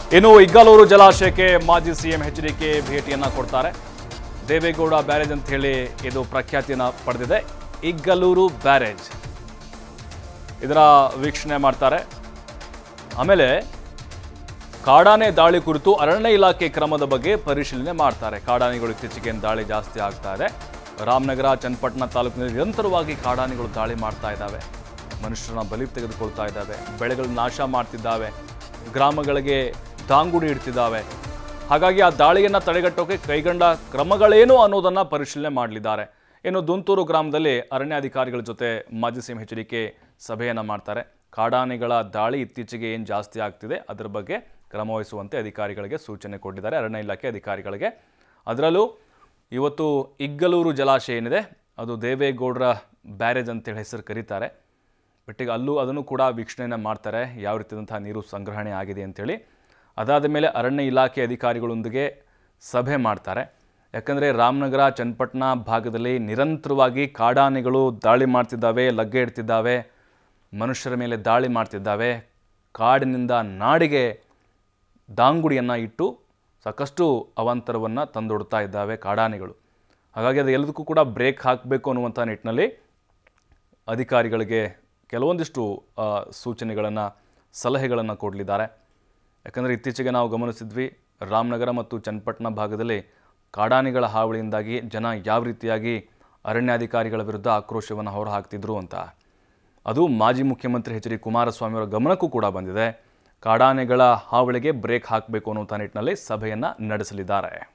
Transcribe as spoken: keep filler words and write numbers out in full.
ಇನ್ನು ಇಗ್ಗಲೂರು ಜಲಾಶಯಕ್ಕೆ ಮಾಜಿ ಸಿಎಂ ಎಚ್ ಡಿ ಕೆ ಭೇಟಿಯನ್ನ ಕೊಡ್ತಾರೆ. ದೇವೇಗೌಡ ಬ್ಯಾರೇಜ್ ಅಂತ ಹೇಳಿ ಇದು ಪ್ರಖ್ಯಾತಿಯನ್ನ ಪಡೆದಿದೆ. ಇಗ್ಗಲೂರು ಬ್ಯಾರೇಜ್ ಇದರ ವೀಕ್ಷಣೆ ಮಾಡ್ತಾರೆ. ಆಮೇಲೆ ಕಾಡಾನೆ ದಾಳಿ ಕುರಿತು ಅರಣ್ಯ ಇಲಾಖೆ ಕ್ರಮದ ಬಗ್ಗೆ ಪರಿಶೀಲನೆ ಮಾಡ್ತಾರೆ. ಕಾಡಾನೆಗಳು ಇತ್ತೀಚೆಗೆ ದಾಳಿ ಜಾಸ್ತಿ ಆಗ್ತಾ ಇದೆ. ರಾಮನಗರ, ಚನ್ನಪಟ್ಟಣ ತಾಲೂಕಿನಲ್ಲಿ ನಿರಂತರವಾಗಿ ಕಾಡಾನೆಗಳು ದಾಳಿ ಮಾಡ್ತಾ ಇದ್ದಾವೆ. ಮನುಷ್ಯರನ್ನ ಬಲಿ ತೆಗೆದುಕೊಳ್ತಾ ಇದ್ದಾವೆ, ಬೆಳೆಗಳನ್ನ ನಾಶ ಮಾಡ್ತಿದ್ದಾವೆ, ಗ್ರಾಮಗಳಿಗೆ ದಾಂಗುಡಿ ಇಡ್ತಿದ್ದಾವೆ. ಹಾಗಾಗಿ ಆ ದಾಳಿಯನ್ನು ತಡೆಗಟ್ಟೋಕೆ ಕೈಗೊಂಡ ಕ್ರಮಗಳೇನು ಅನ್ನೋದನ್ನು ಪರಿಶೀಲನೆ ಮಾಡಲಿದ್ದಾರೆ. ಇನ್ನು ದುಂತೂರು ಗ್ರಾಮದಲ್ಲಿ ಅರಣ್ಯಾಧಿಕಾರಿಗಳ ಜೊತೆ ಮಾಜಿ ಸಿಎಂ ಎಚ್ ಡಿ ಕೆ ಸಭೆಯನ್ನು ಮಾಡ್ತಾರೆ. ಕಾಡಾನೆಗಳ ದಾಳಿ ಇತ್ತೀಚೆಗೆ ಏನು ಜಾಸ್ತಿ ಆಗ್ತಿದೆ ಅದರ ಬಗ್ಗೆ ಕ್ರಮ ವಹಿಸುವಂತೆ ಅಧಿಕಾರಿಗಳಿಗೆ ಸೂಚನೆ ಕೊಟ್ಟಿದ್ದಾರೆ, ಅರಣ್ಯ ಇಲಾಖೆ ಅಧಿಕಾರಿಗಳಿಗೆ. ಅದರಲ್ಲೂ ಇವತ್ತು ಇಗ್ಗಲೂರು ಜಲಾಶಯ ಏನಿದೆ ಅದು ದೇವೇಗೌಡರ ಬ್ಯಾರೇಜ್ ಅಂತೇಳಿ ಹೆಸರು ಕರೀತಾರೆ. ಬಟ್ ಈಗ ಅಲ್ಲೂ ಅದನ್ನು ಕೂಡ ವೀಕ್ಷಣೆಯನ್ನು ಮಾಡ್ತಾರೆ, ಯಾವ ರೀತಿಯಾದಂತಹ ನೀರು ಸಂಗ್ರಹಣೆ ಆಗಿದೆ ಅಂಥೇಳಿ. ಅದಾದ ಮೇಲೆ ಅರಣ್ಯ ಇಲಾಖೆ ಅಧಿಕಾರಿಗಳೊಂದಿಗೆ ಸಭೆ ಮಾಡ್ತಾರೆ. ಯಾಕಂದರೆ ರಾಮನಗರ, ಚನ್ನಪಟ್ಟಣ ಭಾಗದಲ್ಲಿ ನಿರಂತರವಾಗಿ ಕಾಡಾನೆಗಳು ದಾಳಿ ಮಾಡ್ತಿದ್ದಾವೆ, ಲಗ್ಗೆ ಇಡ್ತಿದ್ದಾವೆ, ಮನುಷ್ಯರ ಮೇಲೆ ದಾಳಿ ಮಾಡ್ತಿದ್ದಾವೆ. ಕಾಡಿನಿಂದ ನಾಡಿಗೆ ದಾಂಗುಡಿಯನ್ನು ಇಟ್ಟು ಸಾಕಷ್ಟು ಅವಾಂತರವನ್ನು ತಂದೊಡ್ತಾ ಇದ್ದಾವೆ ಕಾಡಾನೆಗಳು. ಹಾಗಾಗಿ ಅದು ಎಲ್ಲದಕ್ಕೂ ಕೂಡ ಬ್ರೇಕ್ ಹಾಕಬೇಕು ಅನ್ನುವಂಥ ನಿಟ್ಟಿನಲ್ಲಿ ಅಧಿಕಾರಿಗಳಿಗೆ ಕೆಲವೊಂದಿಷ್ಟು ಸೂಚನೆಗಳನ್ನು, ಸಲಹೆಗಳನ್ನು ಕೊಡಲಿದ್ದಾರೆ. ಯಾಕಂದರೆ ಇತ್ತೀಚೆಗೆ ನಾವು ಗಮನಿಸಿದ್ವಿ, ರಾಮನಗರ ಮತ್ತು ಚನ್ನಪಟ್ಟಣ ಭಾಗದಲ್ಲಿ ಕಾಡಾನೆಗಳ ಹಾವಳಿಯಿಂದಾಗಿ ಜನ ಯಾವ ರೀತಿಯಾಗಿ ಅರಣ್ಯಾಧಿಕಾರಿಗಳ ವಿರುದ್ಧ ಆಕ್ರೋಶವನ್ನು ಹೊರಹಾಕ್ತಿದ್ರು ಅಂತ. ಅದು ಮಾಜಿ ಮುಖ್ಯಮಂತ್ರಿ ಎಚ್ ಡಿ ಕುಮಾರಸ್ವಾಮಿಯವರ ಗಮನಕ್ಕೂ ಕೂಡ ಬಂದಿದೆ. ಕಾಡಾನೆಗಳ ಹಾವಳಿಗೆ ಬ್ರೇಕ್ ಹಾಕಬೇಕು ಅನ್ನುವಂಥ ನಿಟ್ಟಿನಲ್ಲಿ ಸಭೆಯನ್ನು ನಡೆಸಲಿದ್ದಾರೆ.